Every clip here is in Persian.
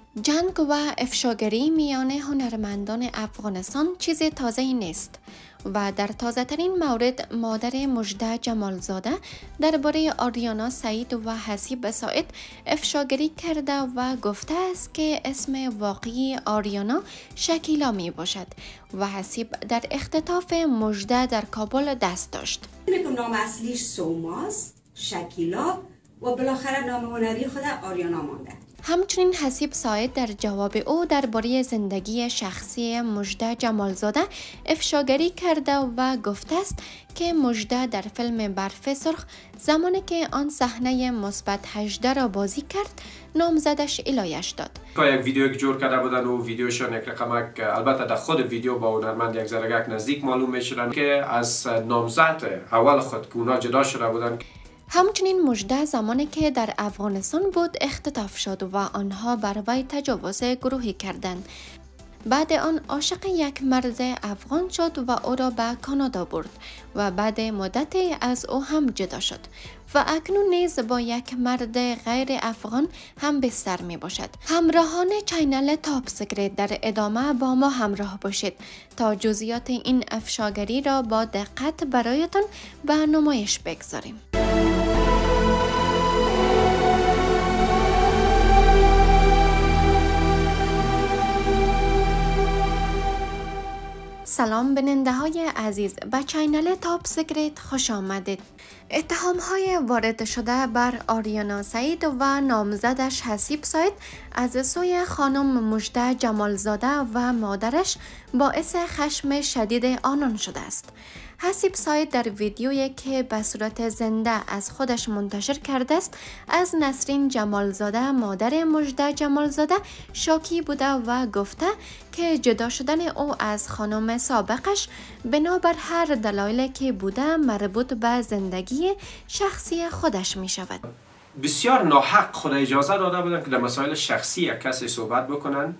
جنگ و افشاگری میان هنرمندان افغانستان چیز تازه‌ای نیست و در تازه‌ترین مورد مادر مژده جمالزاده درباره آریانا سعید و حسیب ساعد افشاگری کرده و گفته است که اسم واقعی آریانا شکیلا می باشد و حسیب در اختطاف مژده در کابل دست داشت. نام اصلیش سوماست، شکیلا و بالاخره نام هنری خود آریانا مانده. همچنین حسیب ساعد در جواب او درباره زندگی شخصی مژده جمالزاده افشاگری کرده و گفته است که مژده در فیلم برف سرخ زمانی که آن صحنه مثبت 18 را بازی کرد نامزدش الایش داد. یک ویدیو که جور کرده بودن و ویدیوشون یک رقمک البته در خود ویدیو با هنرمند یک ذره نزدیک معلوم میشدن که از نامزد اول خود که اونا جدا شده بودن. همچنین مژده زمانی که در افغانستان بود اختطاف شد و آنها بر وی تجاوز گروهی کردند. بعد آن عاشق یک مرد افغان شد و او را به کانادا برد و بعد مدتی از او هم جدا شد و اکنون نیز با یک مرد غیر افغان هم بستر می باشد. همراهان چینل تاپ سیکرت در ادامه با ما همراه باشید تا جزئیات این افشاگری را با دقت برایتان به نمایش بگذاریم. سلام بیننده های عزیز، به چینل تاپ سیکرت خوش آمدید. اتهام های وارد شده بر آریانا سعید و نامزدش حسیب ساعد از سوی خانم مژده جمالزاده و مادرش باعث خشم شدید آنان شده است. حسیب ساعد در ویدیویی که به صورت زنده از خودش منتشر کرده است از نسرین جمالزاده مادر مژده جمالزاده شاکی بوده و گفته که جدا شدن او از خانم سابقش بنابر هر دلایلی که بوده مربوط به زندگی شخصی خودش می شود. بسیار ناحق خود اجازه داده بودن که در مسائل شخصی یک کسی صحبت بکنن،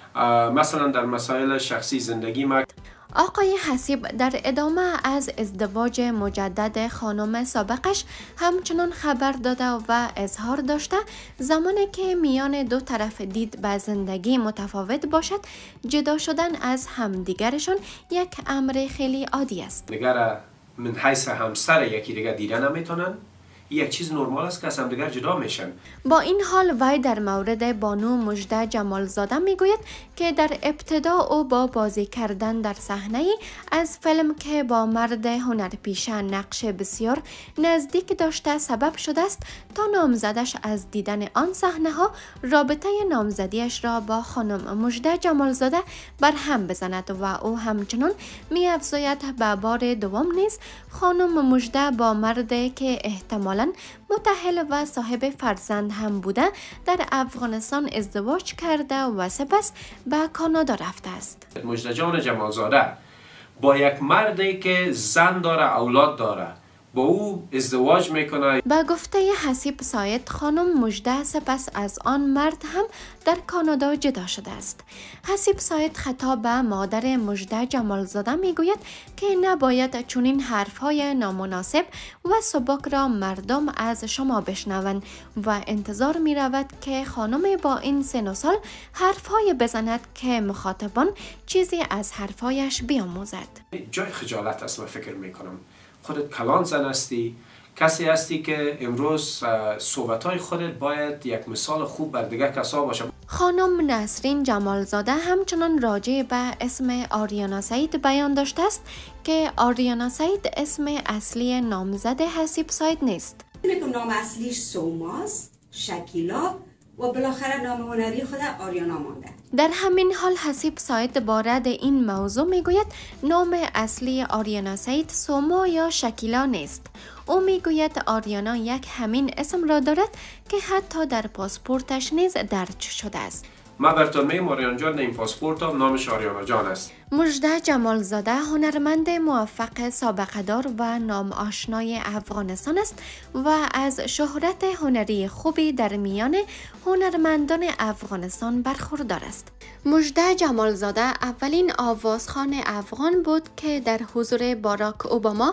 مثلا در مسائل شخصی زندگی ما. آقای حسیب در ادامه از ازدواج مجدد خانم سابقش همچنان خبر داده و اظهار داشته زمانی که میان دو طرف دید به زندگی متفاوت باشد جدا شدن از همدیگرشان یک امر خیلی عادی است. دیگر من حیث همسر یکی دیگر دیده نمیتونن، یک چیز نرمال است که از همدیگر جدا میشن. با این حال وی در مورد بانو مژده جمالزاده میگوید که در ابتدا او با بازی کردن در صحنه از فیلم که با مرد هنرپیشه نقش بسیار نزدیک داشته سبب شده است تا نامزدش از دیدن آن صحنه ها رابطه نامزدیش را با خانم مژده جمالزاده برهم بزند و او همچنان می‌افزاید به بار دوم نیز خانم مژده با مردی که احتمال متأهل و صاحب فرزند هم بوده در افغانستان ازدواج کرده و سپس به کانادا رفته است. مژده جان جمالزاده با یک مردی که زن داره اولاد داره با او ازدواج میکنه. با گفته حسیب ساعد خانم مژده سپس از آن مرد هم در کانادا جدا شده است. حسیب ساعد خطاب به مادر مژده جمالزاده میگوید که نباید چنین حرفهای نامناسب و سبک را مردم از شما بشنوند و انتظار می رود که خانم با این سن و سال حرفهای بزند که مخاطبان چیزی از حرفهایش بیاموزد. جای خجالت است و فکر میکنم خودت کلان زن هستی، کسی هستی که امروز صحبتهای خودت باید یک مثال خوب بر دیگر کسا باشه. خانم نسرین جمالزاده همچنان راجع به اسم آریانا سعید بیان داشته است که آریانا سعید اسم اصلی نامزد حسیب ساعد نیست. نام اصلیش سوماست، شکیلا و بالاخره نام هنری خود آریانا مانده. در همین حال حسیب ساعد وارد این موضوع میگوید نام اصلی آریانا سعید سوما یا شکیلا نیست. او میگوید آریانا یک همین اسم را دارد که حتی در پاسپورتش نیز درج شده است. ما براتون میگم آریانا جان این پاسپورت هم نامش آریانا جان است. مژده جمالزاده هنرمند موفق سابقه دار و نام آشنای افغانستان است و از شهرت هنری خوبی در میان هنرمندان افغانستان برخوردار است. مژده جمالزاده اولین آوازخوان افغان بود که در حضور باراک اوباما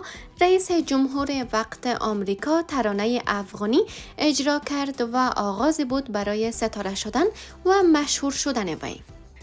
رئیس جمهور وقت آمریکا ترانه افغانی اجرا کرد و آغازی بود برای ستاره شدن و مشهور شدن وی.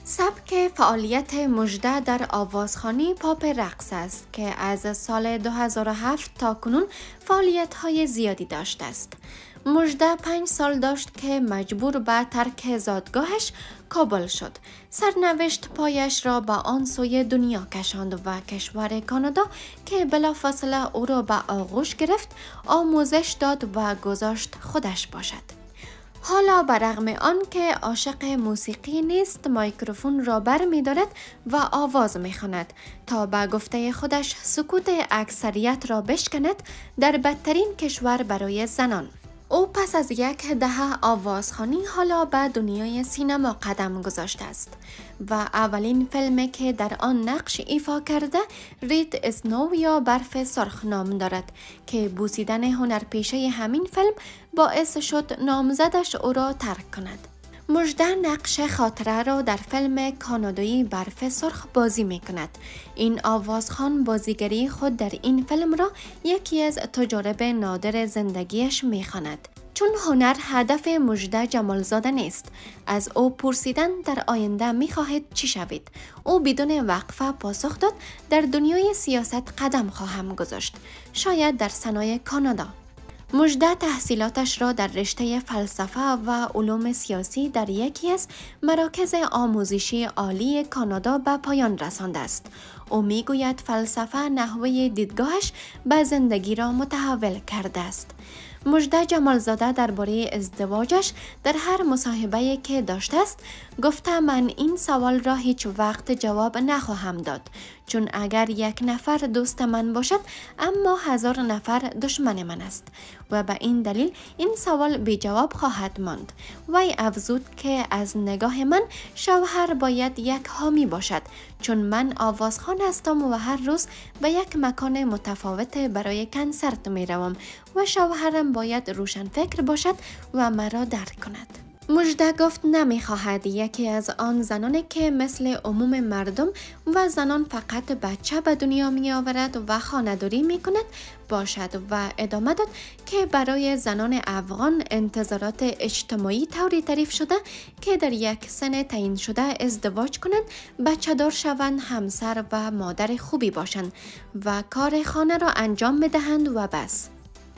سبک فعالیت مژده در آوازخوانی پاپ رقص است که از سال 2007 تا کنون فعالیت‌های زیادی داشته است. مژده 5 سال داشت که مجبور به ترک زادگاهش کابل شد. سرنوشت پایش را به آن سوی دنیا کشاند و کشور کانادا که بلافاصله او را به آغوش گرفت، آموزش داد و گذاشت خودش باشد. حالا برغم آن که عاشق موسیقی نیست، میکروفون را بر می دارد و آواز می خواند تا به گفته خودش سکوت اکثریت را بشکند در بدترین کشور برای زنان. او پس از یک دهه آوازخوانی حالا به دنیای سینما قدم گذاشته است و اولین فیلمی که در آن نقش ایفا کرده رید اسنو یا برف سرخ نام دارد که بوسیدن هنرپیشه همین فیلم باعث شد نامزدش او را ترک کند. مژده نقش خاطره را در فیلم کانادایی برف سرخ بازی می کند. این آوازخوان بازیگری خود در این فیلم را یکی از تجارب نادر زندگیش می خواند. چون هنر هدف مژده جمالزاده نیست، از او پرسیدن در آینده می خواهد چی شوید. او بدون وقفه پاسخ داد در دنیای سیاست قدم خواهم گذاشت، شاید در صنایع کانادا. مژده تحصیلاتش را در رشته فلسفه و علوم سیاسی در یکی از مراکز آموزشی عالی کانادا به پایان رسانده است. او میگوید فلسفه نحوه دیدگاهش به زندگی را متحول کرده است. مژده جمالزاده درباره ازدواجش در هر مصاحبه‌ای که داشته است گفته من این سوال را هیچ وقت جواب نخواهم داد، چون اگر یک نفر دوست من باشد اما 1000 نفر دشمن من است و به این دلیل این سوال بی جواب خواهد ماند. وی افزود که از نگاه من شوهر باید یک حامی باشد، چون من آوازخوان هستم و هر روز به یک مکان متفاوت برای کنسرت می روم و شوهرم باید روشن فکر باشد و مرا درک کند. مژده گفت نمیخواهد یکی از آن زنانی که مثل عموم مردم و زنان فقط بچه به دنیا می آورد و خانه‌داری می کند باشد و ادامه داد که برای زنان افغان انتظارات اجتماعی طوری تعریف شده که در یک سن تعیین شده ازدواج کنند، بچه دار شوند، همسر و مادر خوبی باشند و کار خانه را انجام بدهند و بس.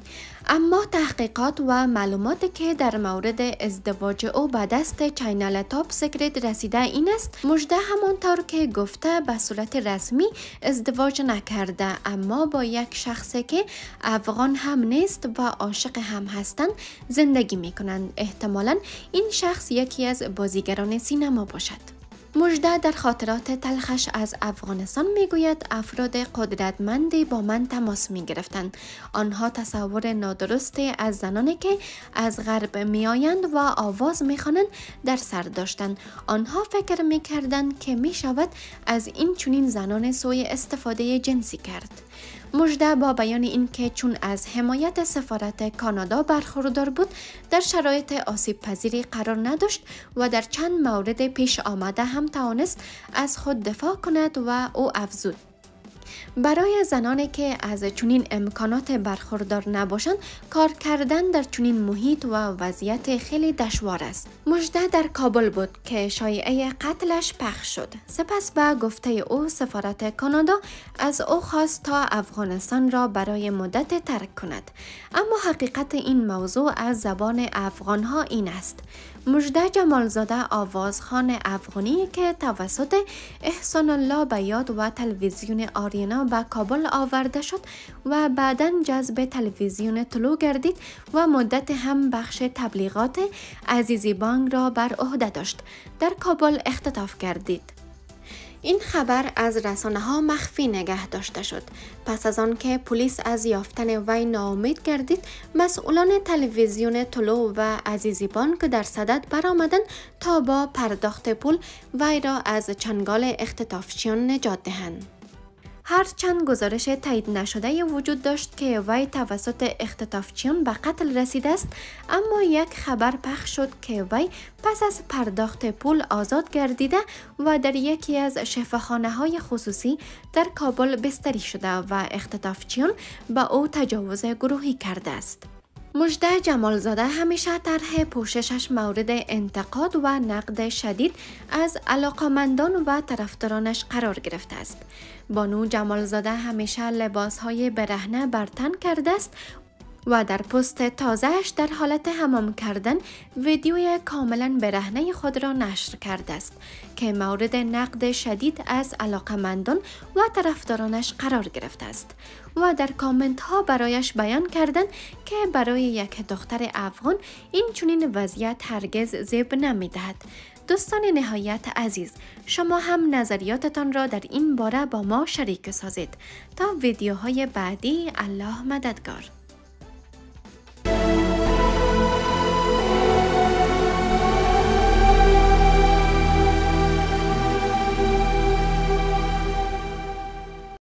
اما تحقیقات و معلوماتی که در مورد ازدواج او به دست چینل تاپ سیکرت رسیده این است: مژده همانطور که گفته به صورت رسمی ازدواج نکرده، اما با یک شخصی که افغان هم نیست و عاشق هم هستند زندگی می کنند. احتمالاً این شخص یکی از بازیگران سینما باشد. مژده در خاطرات تلخش از افغانستان میگوید افراد قدرتمندی با من تماس می گرفتند. آنها تصور نادرستی از زنانی که از غرب می آیند و آواز می خوانند در سر داشتند. آنها فکر می کردند که می شود از این چنین زنان سوء استفاده جنسی کرد. مژده با بیان اینکه چون از حمایت سفارت کانادا برخوردار بود در شرایط آسیب پذیری قرار نداشت و در چند مورد پیش آمده هم توانست از خود دفاع کند و او افزود: برای زنانی که از چنین امکانات برخوردار نباشند کار کردن در چنین محیط و وضعیت خیلی دشوار است. مژده در کابل بود که شایعه قتلش پخش شد. سپس به گفته او سفارت کانادا از او خواست تا افغانستان را برای مدت ترک کند. اما حقیقت این موضوع از زبان افغانها این است: مژده جمالزاده آوازخوان افغانی که توسط احسان الله به یاد و تلویزیون آریانا به کابل آورده شد و بعداً جذب تلویزیون طلوع گردید و مدت هم بخش تبلیغات عزیزی بانک را بر عهده داشت. در کابل اختطاف گردید. این خبر از رسانه‌ها مخفی نگه داشته شد. پس از آن که پلیس از یافتن وی ناامید گردید، مسئولان تلویزیون طلوع و عزیزی بانک در صدد برآمدند تا با پرداخت پول وی را از چنگال اختطافچیان نجات دهند. هرچند گزارش تایید نشده وجود داشت که وی توسط اختطافچیان به قتل رسیده است، اما یک خبر پخش شد که وی پس از پرداخت پول آزاد گردیده و در یکی از شفاخانه‌های خصوصی در کابل بستری شده و اختطافچیان به او تجاوز گروهی کرده است. مژده جمالزاده همیشه طرح پوششش مورد انتقاد و نقد شدید از علاقمندان و طرفدارانش قرار گرفته است. بانو جمالزاده همیشه لباسهای برهنه بر تن کرده است و در پست تازهش در حالت حمام کردن ویدیوی کاملا برهنه خود را نشر کرده است که مورد نقد شدید از علاقمندان و طرفدارانش قرار گرفته است و در کامنت ها برایش بیان کردند که برای یک دختر افغان این چنین وضعیت هرگز زیب نمی‌دهد. دوستان نهایت عزیز، شما هم نظریاتتان را در این باره با ما شریک سازید. تا ویدیوهای بعدی، الله مددگار.